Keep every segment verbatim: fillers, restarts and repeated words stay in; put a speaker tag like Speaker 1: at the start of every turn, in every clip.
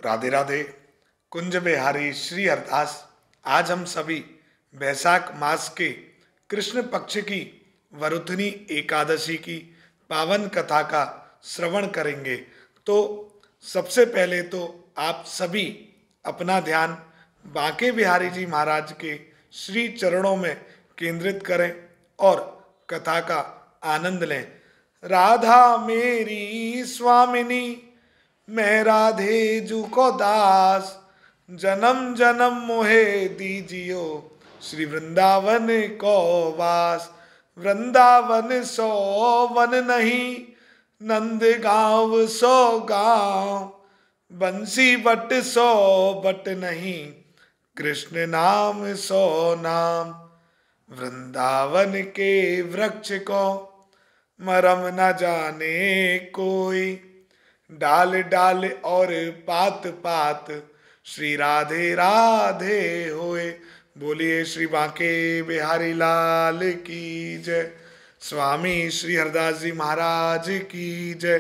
Speaker 1: राधे राधे। कुंज बिहारी श्री हरदास। आज हम सभी वैशाख मास के कृष्ण पक्ष की वरुथनी एकादशी की पावन कथा का श्रवण करेंगे। तो सबसे पहले तो आप सभी अपना ध्यान बांके बिहारी जी महाराज के श्री चरणों में केंद्रित करें और कथा का आनंद लें। राधा मेरी स्वामिनी, मैं राधे जू को दास, जन्म जन्म मोहे दीजियो, श्री वृंदावन को वास। वृंदावन सो वन नहीं, नंद गाँव सो गाँव, बंसी बट सो बट नहीं, कृष्ण नाम सो नाम। वृंदावन के वृक्ष को मरम न जाने कोई, डाल डाल और पात पात, श्री राधे राधे होए। बोलिए श्री बांके बिहारी लाल की जय। स्वामी श्री हरदास जी महाराज की जय।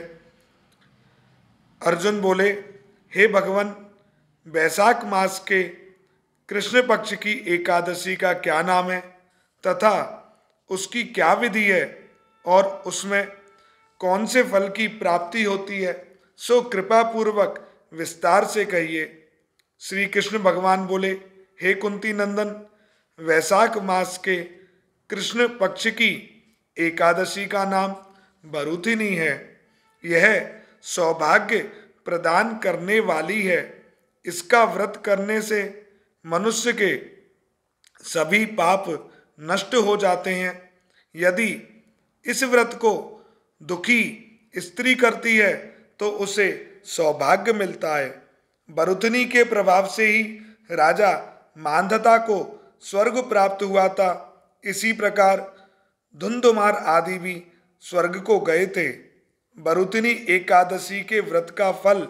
Speaker 1: अर्जुन बोले, हे भगवान, वैशाख मास के कृष्ण पक्ष की एकादशी का क्या नाम है तथा उसकी क्या विधि है और उसमें कौन से फल की प्राप्ति होती है, सो कृपा पूर्वक विस्तार से कहिए। श्री कृष्ण भगवान बोले, हे कुंती नंदन, वैशाख मास के कृष्ण पक्ष की एकादशी का नाम वरुथिनी है। यह सौभाग्य प्रदान करने वाली है। इसका व्रत करने से मनुष्य के सभी पाप नष्ट हो जाते हैं। यदि इस व्रत को दुखी स्त्री करती है तो उसे सौभाग्य मिलता है। वरुथनी के प्रभाव से ही राजा मांधाता को स्वर्ग प्राप्त हुआ था। इसी प्रकार धुंधुमार आदि भी स्वर्ग को गए थे। वरुथनी एकादशी के व्रत का फल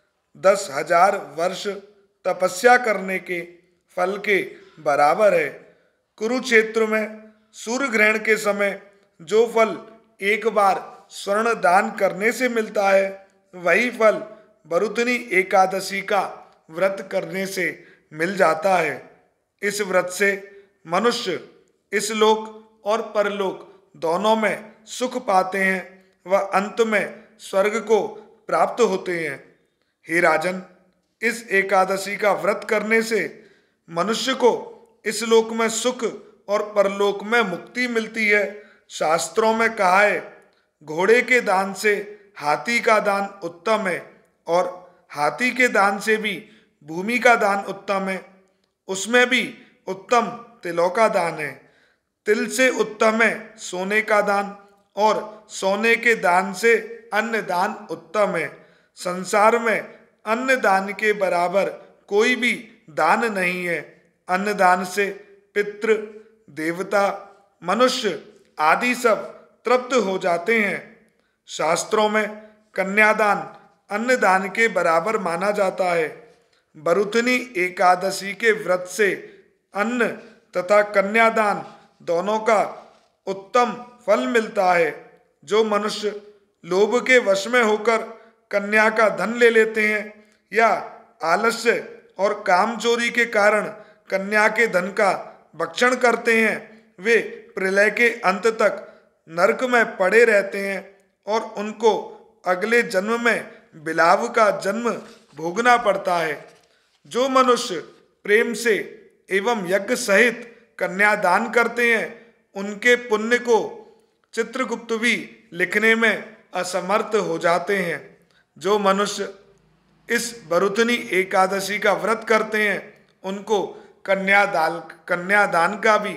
Speaker 1: दस हजार वर्ष तपस्या करने के फल के बराबर है। कुरुक्षेत्र में सूर्य ग्रहण के समय जो फल एक बार स्वर्ण दान करने से मिलता है, वही फल वरुथनी एकादशी का व्रत करने से मिल जाता है। इस व्रत से मनुष्य इस लोक और परलोक दोनों में सुख पाते हैं व अंत में स्वर्ग को प्राप्त होते हैं। हे राजन, इस एकादशी का व्रत करने से मनुष्य को इस लोक में सुख और परलोक में मुक्ति मिलती है। शास्त्रों में कहा है, घोड़े के दान से हाथी का दान उत्तम है और हाथी के दान से भी भूमि का दान उत्तम है। उसमें भी उत्तम तिलों का दान है। तिल से उत्तम है सोने का दान और सोने के दान से अन्न दान उत्तम है। संसार में अन्न दान के बराबर कोई भी दान नहीं है। अन्न दान से पितृ, देवता, मनुष्य आदि सब तृप्त हो जाते हैं। शास्त्रों में कन्यादान अन्नदान के बराबर माना जाता है। वरुथनी एकादशी के व्रत से अन्न तथा कन्यादान दोनों का उत्तम फल मिलता है। जो मनुष्य लोभ के वश में होकर कन्या का धन ले लेते हैं या आलस्य और कामचोरी के कारण कन्या के धन का भक्षण करते हैं, वे प्रलय के अंत तक नरक में पड़े रहते हैं और उनको अगले जन्म में बिलाव का जन्म भोगना पड़ता है। जो मनुष्य प्रेम से एवं यज्ञ सहित कन्यादान करते हैं, उनके पुण्य को चित्रगुप्त भी लिखने में असमर्थ हो जाते हैं। जो मनुष्य इस वरुथनी एकादशी का व्रत करते हैं, उनको कन्यादान कन्यादान का भी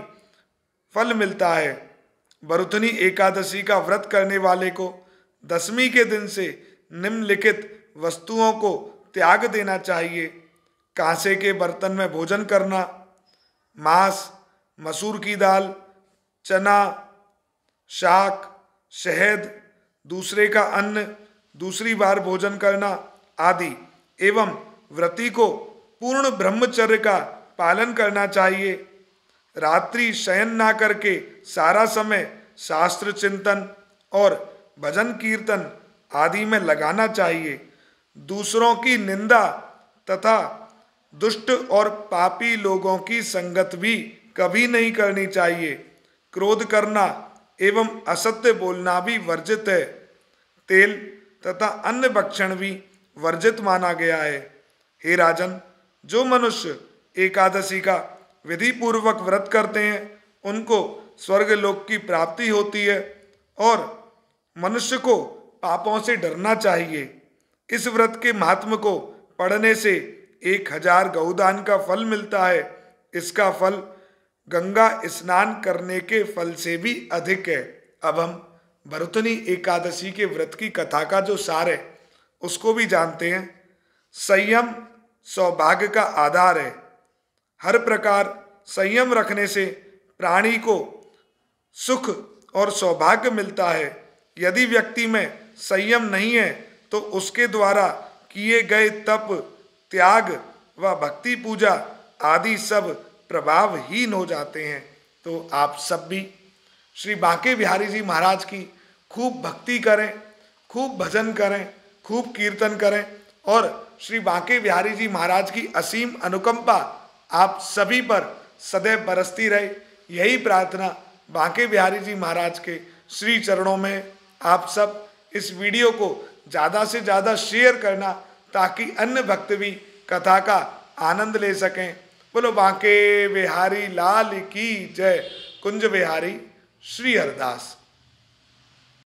Speaker 1: फल मिलता है। वरुथनी एकादशी का व्रत करने वाले को दसवीं के दिन से निम्नलिखित वस्तुओं को त्याग देना चाहिए। कांसे के बर्तन में भोजन करना, मांस, मसूर की दाल, चना, शाक, शहद, दूसरे का अन्न दूसरी बार भोजन करना आदि एवं व्रती को पूर्ण ब्रह्मचर्य का पालन करना चाहिए। रात्रि शयन ना करके सारा समय शास्त्र चिंतन और भजन कीर्तन आदि में लगाना चाहिए। दूसरों की निंदा तथा दुष्ट और पापी लोगों की संगत भी कभी नहीं करनी चाहिए। क्रोध करना एवं असत्य बोलना भी वर्जित है। तेल तथा अन्य भक्षण भी वर्जित माना गया है। हे राजन, जो मनुष्य एकादशी का विधि पूर्वक व्रत करते हैं उनको स्वर्ग लोक की प्राप्ति होती है और मनुष्य को पापों से डरना चाहिए। इस व्रत के महात्म को पढ़ने से एक हजार गौदान का फल मिलता है। इसका फल गंगा स्नान करने के फल से भी अधिक है। अब हम भरुतनी एकादशी के व्रत की कथा का जो सार है उसको भी जानते हैं। संयम सौभाग्य का आधार है। हर प्रकार संयम रखने से प्राणी को सुख और सौभाग्य मिलता है। यदि व्यक्ति में संयम नहीं है तो उसके द्वारा किए गए तप, त्याग व भक्ति पूजा आदि सब प्रभावहीन हो जाते हैं। तो आप सब भी श्री बांके बिहारी जी महाराज की खूब भक्ति करें, खूब भजन करें, खूब कीर्तन करें और श्री बांके बिहारी जी महाराज की असीम अनुकंपा आप सभी पर सदैव बरसती रहे। यही प्रार्थना बांके बिहारी जी महाराज के श्री चरणों में। आप सब इस वीडियो को ज़्यादा से ज़्यादा शेयर करना ताकि अन्य भक्त भी कथा का आनंद ले सकें। बोलो बांके बिहारी लाल की जय। कुंज बिहारी श्री हरदास।